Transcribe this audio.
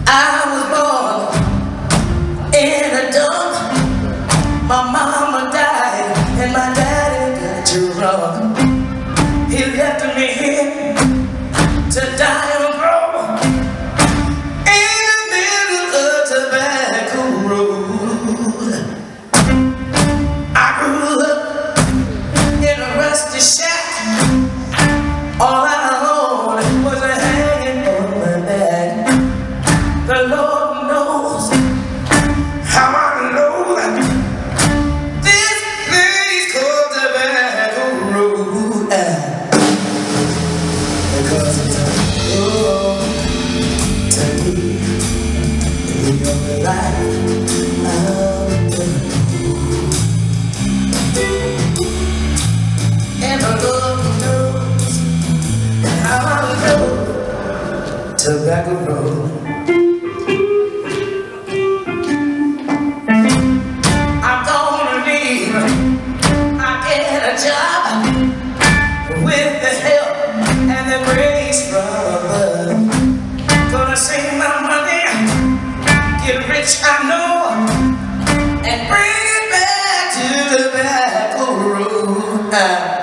I was born in a dump. My mama died and my daddy got too wrong. He left me here to die alone in the middle of Tobacco Road. I grew up in a rusty shack. All I owned was a hanging on my back. The Lord knows how I know that this place called Tobacco Road, because it's a road to me in your life out there. And the Lord knows how I know Tobacco Road. I'm gonna leave. I get a job with the help and the grace from above. Gonna save my money, get rich I know, and bring it back to the Tobacco Road.